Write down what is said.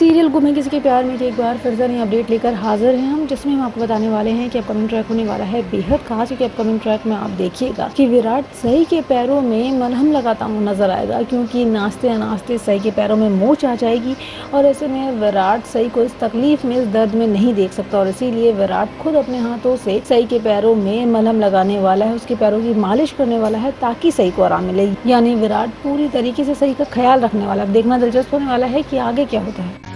Serial गुम है किसी के प्यार में एक बार फिर से नई अपडेट लेकर हाजिर हैं हम, जिसमें हम आपको बताने वाले हैं कि अपकमिंग ट्रैक होने वाला है बेहद खास। क्योंकि अपकमिंग ट्रैक में आप देखिएगा कि विराट सई के पैरों में मलहम लगाता हुआ नजर आएगा, क्योंकि नाचते नाचते सई के पैरों में मोच आ जाएगी और ऐसे में विराट सई को इस तकलीफ में, इस दर्द में नहीं देख सकता और इसीलिए विराट खुद अपने हाथों से सई के पैरों में मलहम लगाने वाला है, उसके पैरों की मालिश करने वाला है ताकि सई को आराम मिले। यानी विराट पूरी तरीके से सई का ख्याल रखने वाला है। देखना दिलचस्प होने वाला है कि आगे क्या होता है।